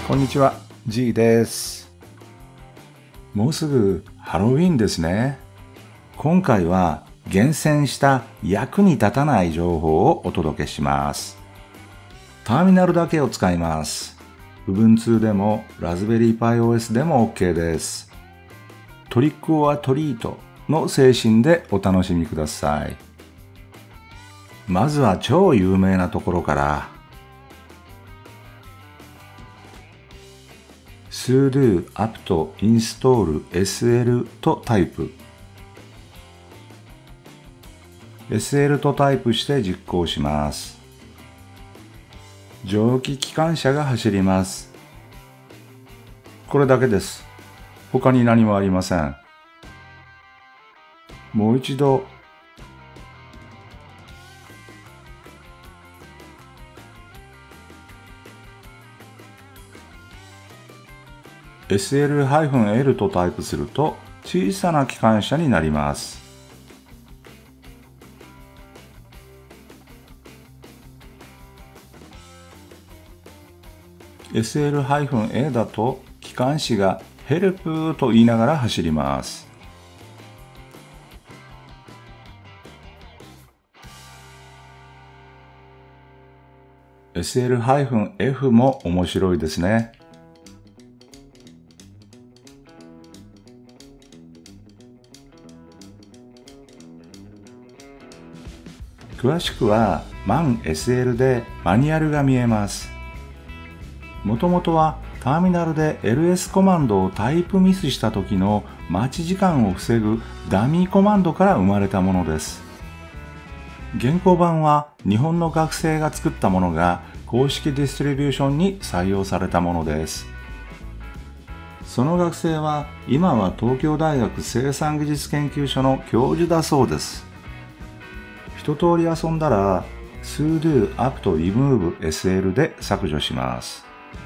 こんにちは、G です。もうすぐハロウィンですね。今回は厳選した役に立たない情報をお届けします。ターミナルだけを使います。Ubuntu でも Raspberry Pi OS でも OK です。トリックオアトリートの精神でお楽しみください。まずは超有名なところから。sudo apt install sl とタイプ。SL とタイプして実行します。蒸気機関車が走ります。これだけです。他に何もありません。もう一度。SL-L とタイプすると小さな機関車になります。SL-A だと機関士がヘルプと言いながら走ります。SL-F も面白いですね。詳しくは MAN-SL でマニュアルが見えます。もともとはターミナルで LS コマンドをタイプミスした時の待ち時間を防ぐダミーコマンドから生まれたものです。現行版は日本の学生が作ったものが公式ディストリビューションに採用されたものです。その学生は今は東京大学生産技術研究所の教授だそうです。一通り遊んだら sudo apt remove sl で削除します。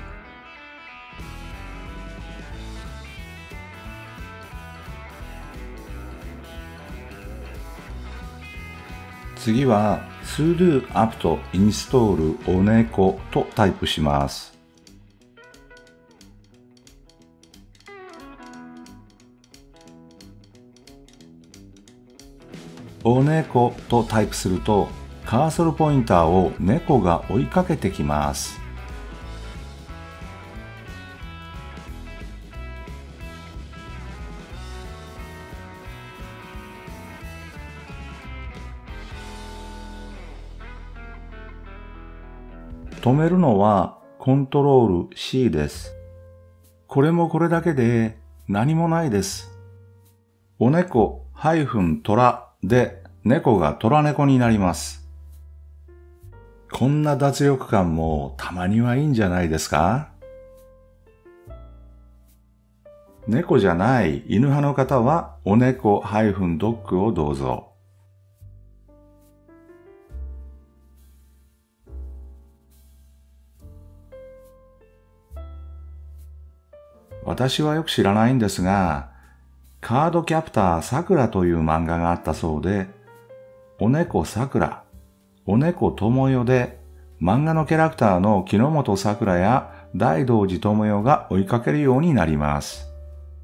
次は sudo apt install oneco とタイプします。oneco とタイプするとカーソルポインターを猫が追いかけてきます。止めるのはコントロール C です。これもこれだけで何もないです。お猫-虎で猫が虎猫になります。こんな脱力感もたまにはいいんじゃないですか？猫じゃない犬派の方はお猫-ドッグをどうぞ。私はよく知らないんですが、カードキャプターさくらという漫画があったそうで、お猫さくら、お猫ともよで、漫画のキャラクターの木之本さくらや大道寺智代が追いかけるようになります。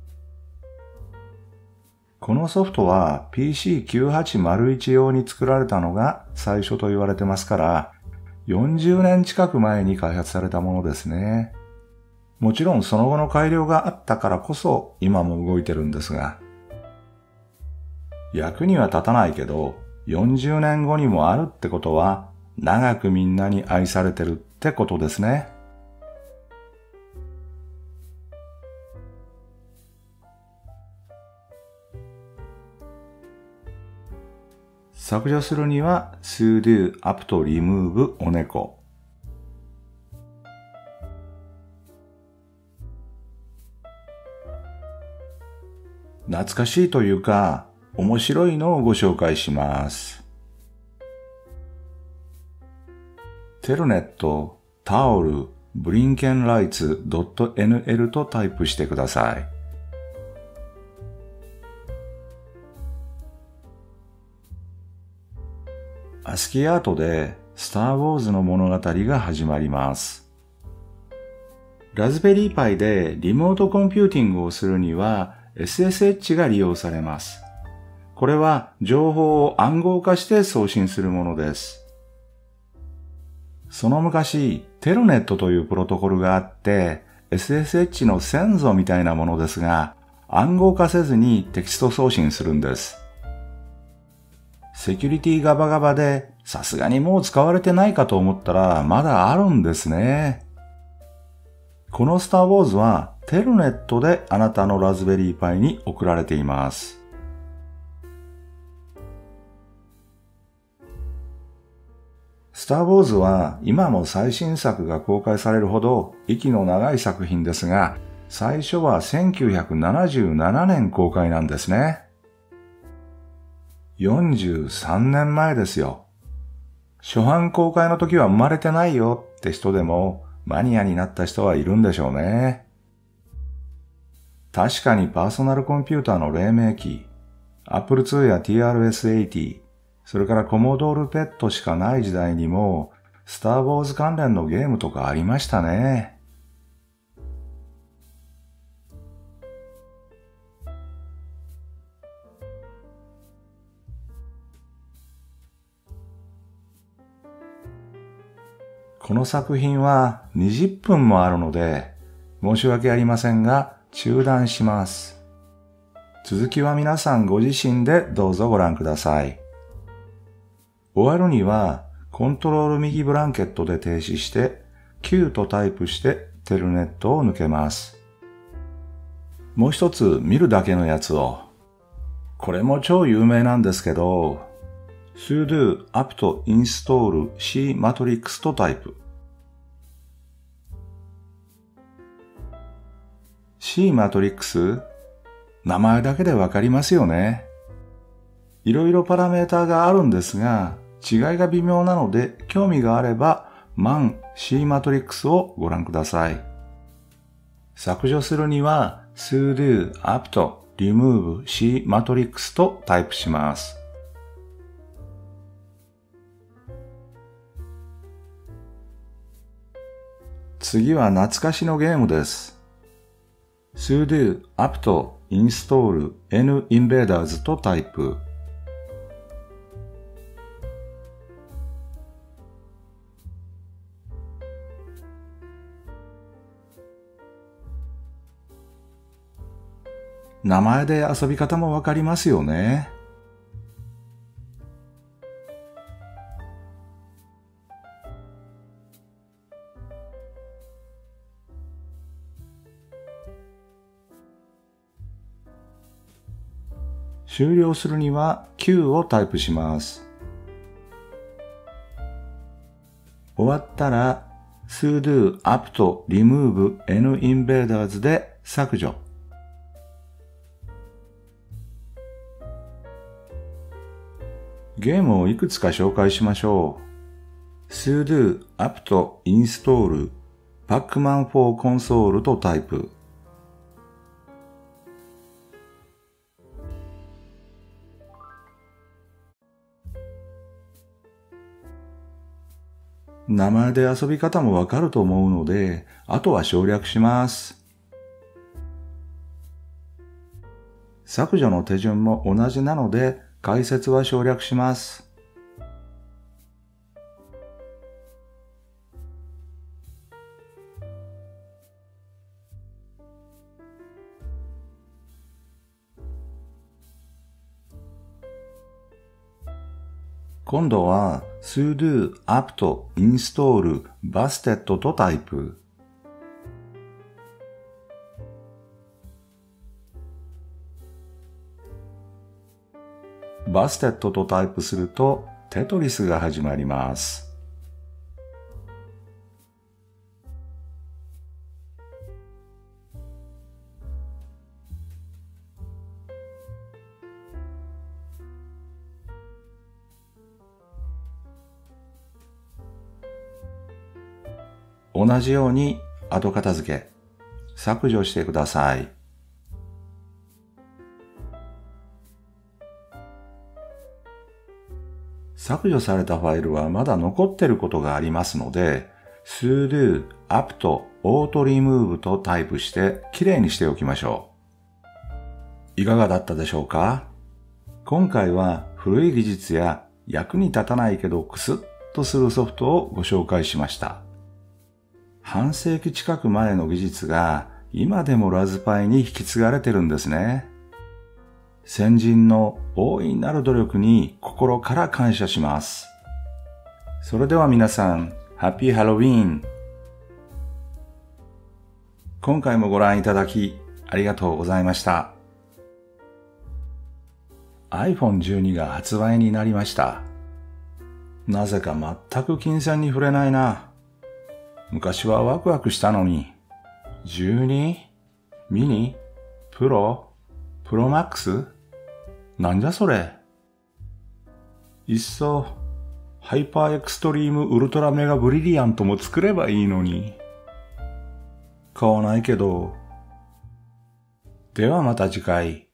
このソフトは PC9801 用に作られたのが最初と言われてますから、40年近く前に開発されたものですね。もちろんその後の改良があったからこそ今も動いてるんですが、役には立たないけど40年後にもあるってことは長くみんなに愛されてるってことですね。削除するには sudo apt remove oneco。懐かしいというか面白いのをご紹介します。テルネット、タオル、ブリンケンライツ .nl とタイプしてください。アスキーアートでスター・ウォーズの物語が始まります。 ラズベリーパイでリモートコンピューティングをするには SSH が利用されます。これは情報を暗号化して送信するものです。その昔、テルネットというプロトコルがあって、SSH の先祖みたいなものですが、暗号化せずにテキスト送信するんです。セキュリティガバガバで、さすがにもう使われてないかと思ったら、まだあるんですね。このスターウォーズは、テルネットであなたのラズベリーパイに送られています。スターウォーズは今も最新作が公開されるほど息の長い作品ですが、最初は1977年公開なんですね。43年前ですよ。初版公開の時は生まれてないよって人でもマニアになった人はいるんでしょうね。確かにパーソナルコンピューターの黎明期、Apple II や TRS-80、それからコモドールペットしかない時代にも、スターウォーズ関連のゲームとかありましたね。この作品は20分もあるので、申し訳ありませんが、中断します。続きは皆さんご自身でどうぞご覧ください。終わるには、コントロール右ブランケットで停止して、Q とタイプしてテルネットを抜けます。もう一つ見るだけのやつを。これも超有名なんですけど、sudo apt install c matrix とタイプ。C マトリックス？名前だけでわかりますよね。いろいろパラメーターがあるんですが、違いが微妙なので、興味があれば、man C マトリックスをご覧ください。削除するには、sudo apt remove C マトリックスとタイプします。次は懐かしのゲームです。sudo apt install n invaders とタイプ。名前で遊び方もわかりますよね。終了するには Q をタイプします。終わったら sudo apt remove n invaders で削除。ゲームをいくつか紹介しましょう。sudo apt install pacman for console とタイプ。名前で遊び方もわかると思うので、あとは省略します。削除の手順も同じなので、解説は省略します。今度は sudo apt install bastet とタイプ。バステットとタイプするとテトリスが始まります。同じように後片付け、削除してください。削除されたファイルはまだ残っていることがありますので、sudo apt オートリムーブとタイプしてきれいにしておきましょう。いかがだったでしょうか？今回は古い技術や役に立たないけどクスッとするソフトをご紹介しました。半世紀近く前の技術が今でもラズパイに引き継がれてるんですね。先人の大いなる努力に心から感謝します。それでは皆さん、ハッピーハロウィーン。今回もご覧いただきありがとうございました。iPhone 12が発売になりました。なぜか全く金銭に触れないな。昔はワクワクしたのに。12? ミニ？プロ？プロマックス？なんじゃそれ。いっそ、ハイパーエクストリームウルトラメガブリリアントも作ればいいのに。買わないけど。ではまた次回。